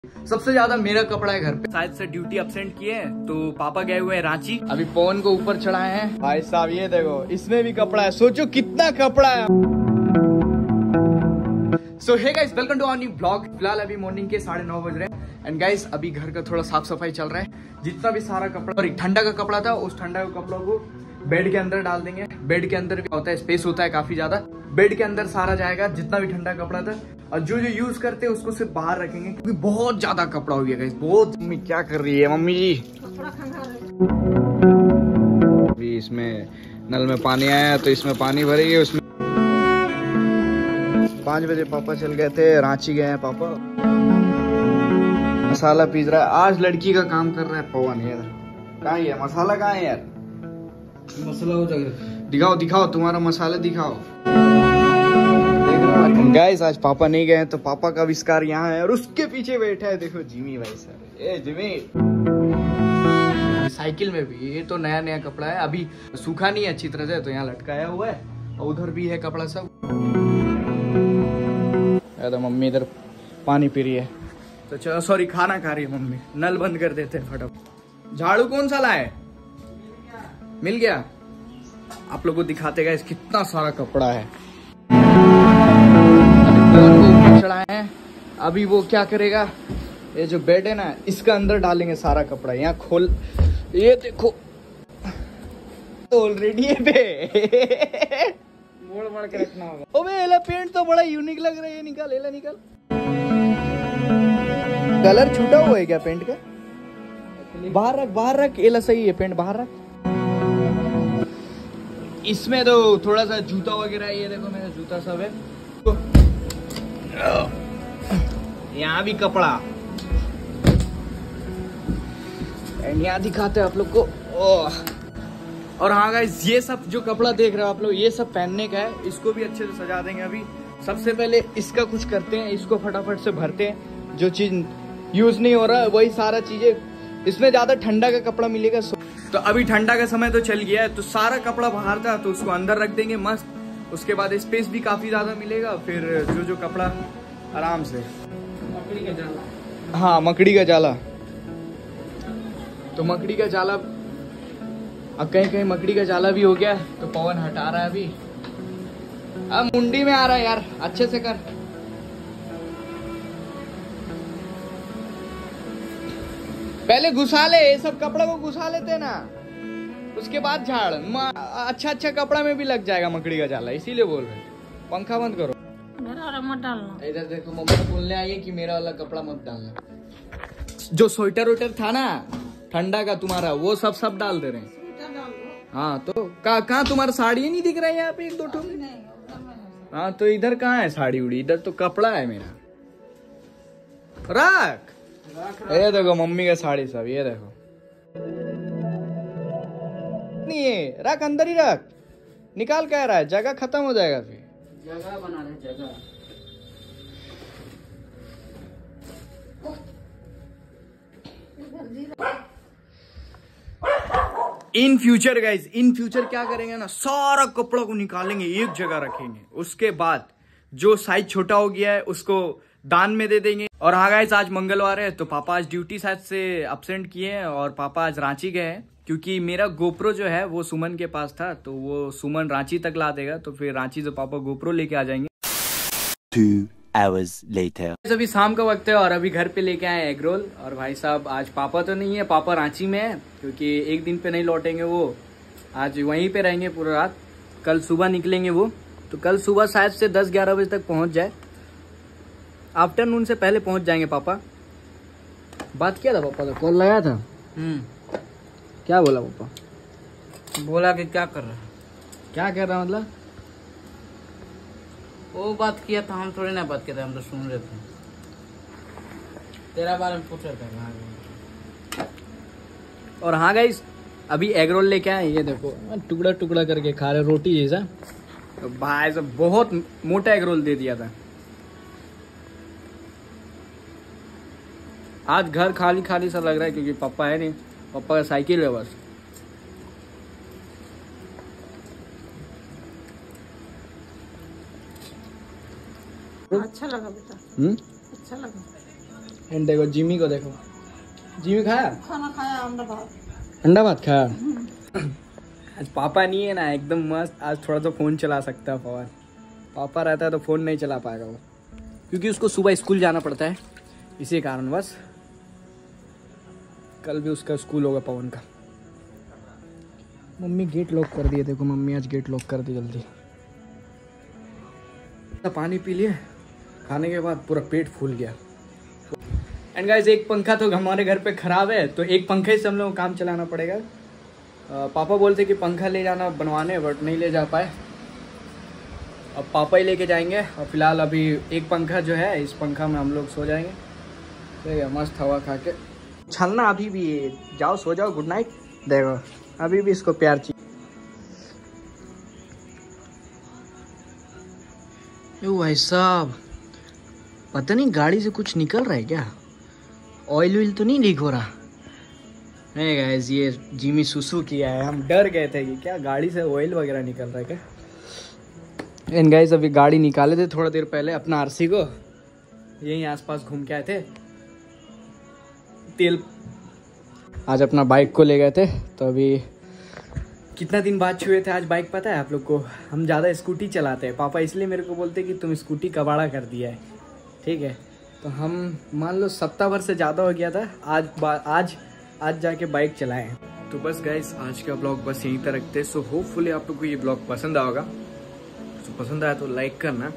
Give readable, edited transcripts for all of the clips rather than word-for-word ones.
सबसे ज्यादा मेरा कपड़ा है घर पे। शायद से ड्यूटी अपसेंट किए हैं तो पापा गए हुए हैं रांची। अभी पवन को ऊपर चढ़ाए हैं। भाई साहब ये देखो, इसमें भी कपड़ा है, सोचो कितना कपड़ा है। So hey guys, welcome to our new blog. फिलहाल अभी मॉर्निंग के 9:30 बज रहे हैं एंड गाइस अभी घर का थोड़ा साफ सफाई चल रहा है। जितना भी सारा कपड़ा और ठंडा का कपड़ा था, उस ठंडा के कपड़ों को बेड के अंदर डाल देंगे। बेड के अंदर भी होता है, स्पेस होता है काफी ज्यादा। बेड के अंदर सारा जाएगा जितना भी ठंडा कपड़ा था, और जो जो यूज करते हैं उसको सिर्फ बाहर रखेंगे क्योंकि बहुत ज्यादा कपड़ा हो गया गाइस, बहुत। मम्मी क्या कर रही है मम्मी जी? अभी इसमें नल में पानी आया तो इसमें पानी भरेगी। उसमें 5 बजे पापा चल गए थे, रांची गए हैं पापा। मसाला पीस रहा है, आज लड़की का काम कर रहा है पवन। यार कहाँ है मसाला, कहाँ है यार मसाला? हो जाएगा, दिखाओ दिखाओ तुम्हारा मसाला दिखाओ। गाइस आज पापा नहीं गए तो पापा का आविष्कार यहाँ है और उसके पीछे बैठा है, देखो जिमी भाई सर। ए जिमी, साइकिल में भी ये तो नया नया कपड़ा है, अभी सूखा नहीं है अच्छी तरह से, तो यहाँ लटकाया हुआ है और उधर भी है कपड़ा सब। तो मम्मी इधर पानी पी रही है, तो चलो सॉरी खाना खा रही है मम्मी। नल बंद कर देते हैं फटाफट। झाड़ू कौन सा लाए? मिल गया। आप लोगों को दिखाते गए कितना सारा कपड़ा है। चढ़ाए हैं, अभी वो क्या करेगा, ये जो बेड है ना इसका अंदर डालेंगे सारा कपड़ा। यहाँ खोल, ये देखो तो ऑलरेडी है पे मोड़ मोड़ के रखना होगा। ओबे एला पेंट तो बड़ा यूनिक लग रहा है, ये निकाल, एला निकाल। कलर छूटा हुआ है क्या पेंट का? बाहर रख, बाहर रख, एला सही है, पेंट बाहर रख। इसमें तो थोड़ा सा जूता वगैरह, ये देखो मेरा जूता सब है। यहाँ भी कपड़ा, यहाँ दिखाते हैं आप लोग को। और हाँ गाइस, ये सब जो कपड़ा देख रहे हो आप लोग, ये सब पहनने का है। इसको भी अच्छे से सजा देंगे। अभी सबसे पहले इसका कुछ करते हैं, इसको फटाफट से भरते हैं। जो चीज यूज नहीं हो रहा है वही सारा चीजें, इसमें ज्यादा ठंडा का कपड़ा मिलेगा। तो अभी ठंडा का समय तो चल गया है, तो सारा कपड़ा बाहर था तो उसको अंदर रख देंगे मस्त। उसके बाद स्पेस भी काफी ज्यादा मिलेगा। फिर जो जो कपड़ा आराम से, मकड़ी का जाला। हाँ मकड़ी का जाला, तो मकड़ी का जाला अब कहीं कहीं मकड़ी का जाला भी हो गया, तो पवन हटा रहा है अभी। अब मुंडी में आ रहा है यार, अच्छे से कर। पहले घुसा ले, ये सब कपड़ा को घुसा लेते ना, उसके बाद झाड़। अच्छा अच्छा कपड़ा में भी लग जाएगा मकड़ी का जाला, इसीलिए बोल रहे। पंखा बंद करो, मेरा वाला मत डालना। इधर देखो, मम्मी बोलने आई है कि मेरा वाला कपड़ा मत डालना। जो स्वेटर वेटर था ना ठंडा का तुम्हारा, वो सब डाल दे रहे हैं। हाँ तो कहाँ तुम्हारा साड़ी नहीं दिख रहा है यहाँ पे? 1 2 ठो। हाँ तो इधर कहाँ है साड़ी उड़ी? इधर तो कपड़ा है मेरा। रख, ये देखो मम्मी का साड़ी सब, ये देखो। नहीं है, रख अंदर ही रख, निकाल कह रहा है, जगह खत्म हो जाएगा फिर। जगह बना रहे, जगह। In future guys, in future क्या करेंगे ना, सारा कपड़ा को निकालेंगे, एक जगह रखेंगे। उसके बाद जो साइज छोटा हो गया है उसको दान में दे देंगे। और हाँ गाइज, आज मंगलवार है तो पापा आज ड्यूटी शायद से अपसेंट किए हैं और पापा आज रांची गए हैं, क्योंकि मेरा गोप्रो जो है वो सुमन के पास था, तो वो सुमन रांची तक ला देगा। तो फिर रांची से पापा गोप्रो लेके आ जाएंगे। 2 hours later. अभी शाम का वक्त है और अभी घर पे लेके आए एग रोल। और भाई साहब आज पापा तो नहीं है, पापा रांची में है, क्योंकि एक दिन पे नहीं लौटेंगे वो, आज वहीं पे रहेंगे पूरा रात। कल सुबह निकलेंगे वो, तो कल सुबह शायद से 10-11 बजे तक पहुंच जाए। आफ्टरनून से पहले पहुंच जाएंगे पापा। बात किया था पापा, तो कॉल लगाया था। क्या बोला पापा? बोला कि क्या कर रहा है? क्या कर रहा मतलब? वो बात किया था, हम थोड़ी ना बात किया था, हम तो सुन रहे थे। तेरा बारे में पूछ रहे थे। और हाँ गाइस, अभी एग रोल लेके आए, ये देखो टुकड़ा टुकड़ा करके खा रहे, रोटी जैसा। तो भाई साहब बहुत मोटा एग रोल दे दिया था। आज घर खाली खाली सा लग रहा है, क्योंकि पापा है नहीं, पापा का साइकिल है बस। अच्छा लगा बेटा, अच्छा लगा। एंड देखो जिमी को देखो, जिमी खाया खाना खाया, अंडा भात खाया। आज पापा नहीं है ना, एकदम मस्त। आज थोड़ा सा फ़ोन चला सकता है पवन। पापा रहता है तो फ़ोन नहीं चला पाएगा वो, क्योंकि उसको सुबह स्कूल जाना पड़ता है, इसी कारण बस। कल भी उसका स्कूल होगा पवन का। मम्मी गेट लॉक कर दिए, देखो मम्मी आज गेट लॉक कर दी जल्दी। पानी पी लिए, खाने के बाद पूरा पेट फूल गया। एंड गाइस एक पंखा तो हमारे घर पे ख़राब है, तो एक पंखे से हम लोग को काम चलाना पड़ेगा। पापा बोलते कि पंखा ले जाना बनवाने, बट नहीं ले जा पाए। अब पापा ही लेके जाएंगे। और फिलहाल अभी एक पंखा जो है, इस पंखा में हम लोग सो जाएंगे। ठीक है, मस्त हवा खा के। छलना अभी भी, जाओ सो जाओ, गुड नाइट। देखो अभी भी इसको प्यार चाहिए। भाई साहब, पता नहीं गाड़ी से कुछ निकल रहा है क्या? ऑयल व्ल तो नहीं लीक हो रहा? नहीं गाइस, ये जिमी सुसु किया है। हम डर गए थे कि क्या गाड़ी से ऑयल वगैरह निकल रहा है क्या। एंड गाइस अभी गाड़ी निकाले थे थोड़ा देर पहले अपना आरसी को, यहीं आसपास घूम के आए थे। तेल आज अपना बाइक को ले गए थे, तो अभी कितना दिन बाद छुए थे आज बाइक, पता है आप लोग को? हम ज़्यादा स्कूटी चलाते हैं, पापा इसलिए मेरे को बोलते कि तुम स्कूटी कबाड़ा कर दिया है। ठीक है, तो हम मान लो सप्ताह भर से ज़्यादा हो गया था, आज जाके बाइक चलाए। तो बस गाइस आज का ब्लॉग बस यहीं तक रखते हैं। सो होपफुली आप लोग को ये ब्लॉग पसंद आएगा। तो पसंद आया तो लाइक करना,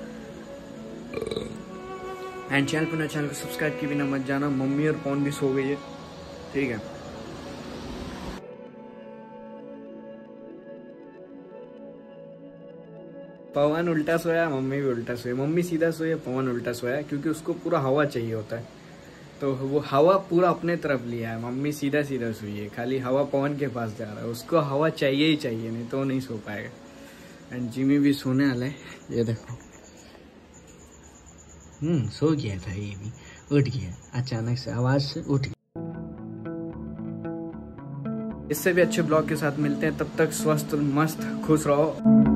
एंड चैनल को सब्सक्राइब किए बिना मत जाना। मम्मी और पवन भी सो गई है। ठीक है, पवन उल्टा सोया, मम्मी भी उल्टा सोया। मम्मी सीधा सोया, पवन उल्टा सोया, क्योंकि उसको पूरा हवा चाहिए होता है, तो वो हवा पूरा अपने तरफ लिया है। मम्मी सीधा सीधा सोई है, खाली हवा पवन के पास जा रहा है। उसको हवा चाहिए ही चाहिए, नहीं तो नहीं सो पाएगा। एंड जिमी भी सोने वाला है, ये देखो। सो गया था, ये भी उठ गया अचानक से, आवाज से उठ गया। इससे भी अच्छे ब्लॉग के साथ मिलते हैं, तब तक स्वस्थ मस्त खुश रहो।